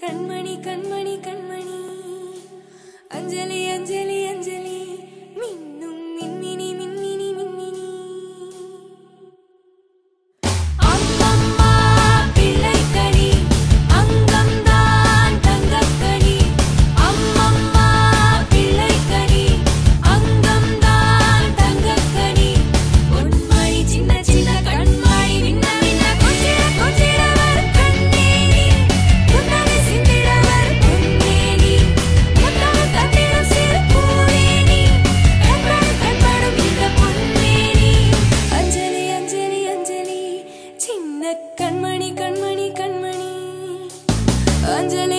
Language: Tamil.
கண்மணி கண்மணி கண்மணி அஞ்சலி அஞ்சலி அஞ்சலி மின்னும் மின்மினி மின்மினி மின்மினி அம்மம்மா பிள்ளைக்கனி அங்கம்தான் தங்கக்கனி அம்மம்மா பிள்ளைக்கனி அங்கம்தான் தங்கக்கனி பொன்மணி சின்ன சின்ன கண்மணி விண்ண விண்ண கொஞ்சிட கொஞ்சிடவர் கண்ணேனி புன்னகை சிந்திடவர் பொன்னேனி முத்தம் தந்திடும் சிறு பூவேனி கண்படும் கண்படும் இந்த பொன்னேனி அஞ்சலி அஞ்சலி அஞ்சலி சின்ன கண்மணி கண்மணி கண்மணி அஞ்சலி